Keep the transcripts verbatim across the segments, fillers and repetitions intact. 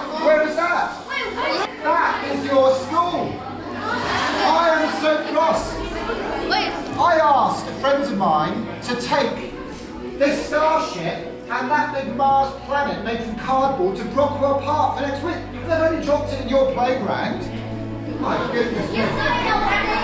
Where is that? That is your school. I am so cross. I asked friends of mine to take this Starship and that big Mars planet made from cardboard to Brockwell Park for next week. They've only dropped it in your playground. My goodness me.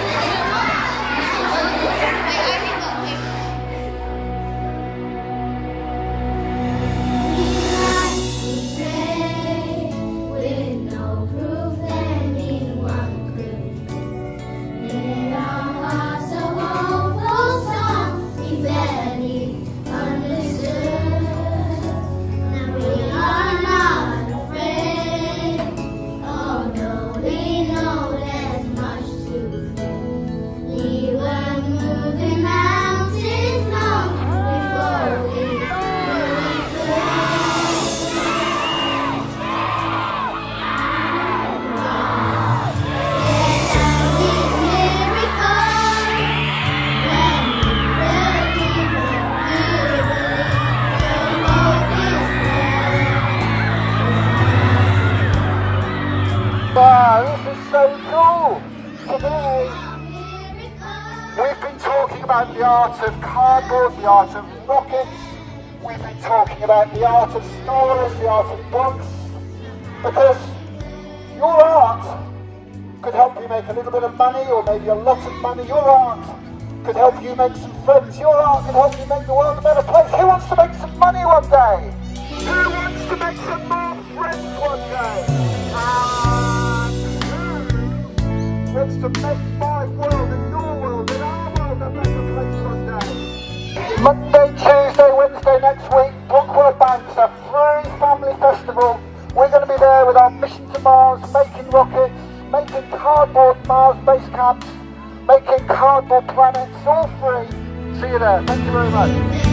Wow, this is so cool! Today, we've been talking about the art of cardboard, the art of rockets, we've been talking about the art of stories, the art of books, because your art could help you make a little bit of money, or maybe a lot of money. Your art could help you make some friends. Your art could help you make the world a better place. Who wants to make some money one day? Who wants to make some more friends one day? Wants to make my world and your world and our world a better place one day. Monday, Tuesday, Wednesday next week, Brockwell Banks, a free family festival. We're going to be there with our mission to Mars, making rockets, making cardboard Mars base camps, making cardboard planets, all free. See you there. Thank you very much.